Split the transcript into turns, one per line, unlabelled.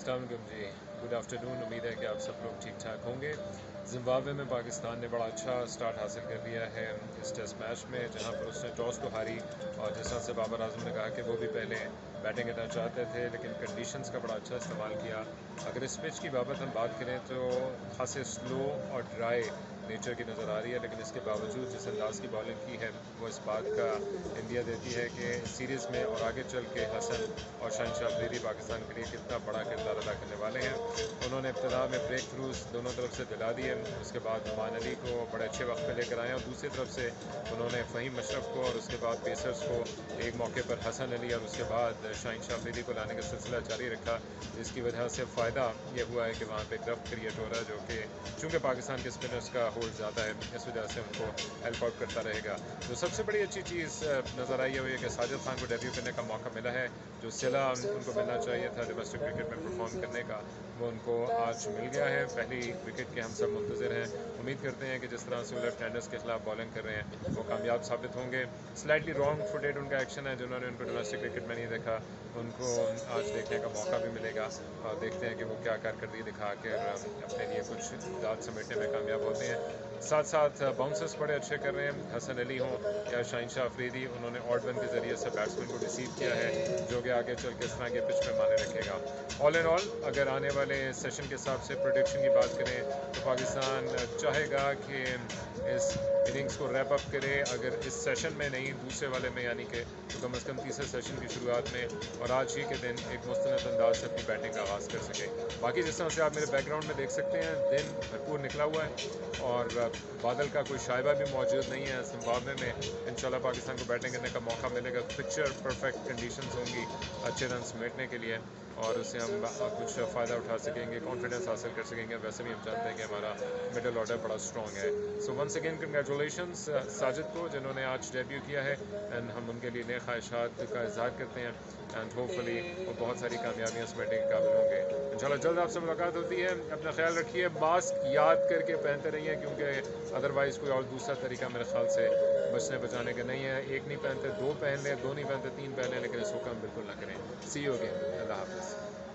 अस्सलाम वालेकुम जी, good afternoon. उम्मीद है कि आप सब लोग ठीक ठाक होंगे। ज़िम्बाब्वे में पाकिस्तान ने बड़ा अच्छा स्टार्ट हासिल कर लिया है इस टेस्ट मैच में, जहां पर उसने टॉस को हारी और जिस तरह से बाबर आजम ने कहा कि वो भी पहले बैटिंग करना चाहते थे लेकिन कंडीशंस का बड़ा अच्छा इस्तेमाल किया। अगर इस पिच की बाबत हम बात करें तो खासे स्लो और ड्राई नेचर की नज़र आ रही है, लेकिन इसके बावजूद जिस अंदाज की बॉलिंग की है वो इस बात का इंडिया देती है कि सीरीज़ में और आगे चल के हसन और शहनशाह अफरीदी पाकिस्तान के लिए कितना बड़ा किरदार अदा करने वाले हैं। उन्होंने इब्तिदा में ब्रेक थ्रूज दोनों तरफ से दिला दिए, उसके बाद नुमान अली को बड़े अच्छे वक्त पे लेकर आए और दूसरी तरफ से उन्होंने फ़हीम अशरफ को और उसके बाद पेसर्स को एक मौके पर हसन अली और उसके बाद शहनशाह अफरीदी को लाने का सिलसिला जारी रखा, जिसकी वजह से फ़ायदा ये हुआ है कि वहाँ पर ग्रफ्ट क्रिएट हो रहा है, जो कि चूँकि पाकिस्तान के स्पिनर्स का होल्ड ज़्यादा है इस वजह से उनको हेल्प आउट करता रहेगा। तो सबसे बड़ी अच्छी चीज़ नज़र आई है कि साजिद खान को डेब्यू करने का मौका मिला है। जो सिला उनको मिलना चाहिए था डोमेस्टिक क्रिकेट में परफॉर्म करने का, वो उनको आज मिल गया है। पहली विकेट के हम सब मुंतज़िर हैं। उम्मीद करते हैं कि जिस तरह से वो लेफ्ट हैंडर्स के खिलाफ बॉलिंग कर रहे हैं वो कामयाब साबित होंगे। स्लाइटली रॉन्ग फुटेड उनका एक्शन है, जिन्होंने उनको डोमेस्टिक क्रिकेट में नहीं देखा उनको आज देखने का मौका भी मिलेगा और देखते हैं कि वो क्या कारकर्दगी दिखा कर अपने लिए कुछ दाद समेटने में कामयाब होते हैं। साथ साथ बाउंसर्स बड़े अच्छे कर रहे हैं, हसन अली हों या शहनशाह अफरीदी, उन्होंने ऑड वन के ज़रिए से बैट्समैन को रिसीव किया है, जो कि आगे चल के इस तरह के पिच पे माने रखेगा। ऑल एंड ऑल अगर आने वाले सेशन के हिसाब से प्रोडिक्शन की बात करें तो पाकिस्तान चाहेगा कि इस इनिंग्स को रैप अप करे, अगर इस सेशन में नहीं दूसरे वाले में, यानी कि तो कम अज़ कम तीसरे सेशन की शुरुआत में और आज ही के दिन एक मुस्तनद अंदाज से अपनी बैटिंग का आगाज़ कर सके। बाकी जिस तरह से आप मेरे बैकग्राउंड में देख सकते हैं, दिन भरपूर निकला हुआ है और बादल का कोई शाइबा भी मौजूद नहीं है। ज़िम्बाब्वे में इंशाल्लाह पाकिस्तान को बैटिंग करने का मौका मिलेगा, पिक्चर परफेक्ट कंडीशंस होंगी अच्छे रन समेटने के लिए और उससे हम कुछ फ़ायदा उठा सकेंगे, कॉन्फिडेंस हासिल कर सकेंगे। वैसे भी हम जानते हैं कि हमारा मिडल ऑर्डर बड़ा स्ट्रॉन्ग है। So once again congratulations Sajid को, जिन्होंने आज डेब्यू किया है, एंड हम उनके लिए नए ख्वाहिशात का इजहार करते हैं एंड होपफुली वो बहुत सारी कामयाबियाँ समेटने के काबिल होंगे। इंशाल्लाह जल्द आपसे मुलाकात होती है। अपना ख्याल रखिए, मास्क याद करके पहनते रहिए क्योंकि अदरवाइज़ कोई और दूसरा तरीका मेरे ख्याल से बचने बचाने का नहीं है। एक नहीं पहनते दो पहन लें, दो नहीं पहनते तीन पहन लें, लेकिन इसको कम बिल्कुल ना करें। सी यू अगेन, अल्लाह हाफ़िज़।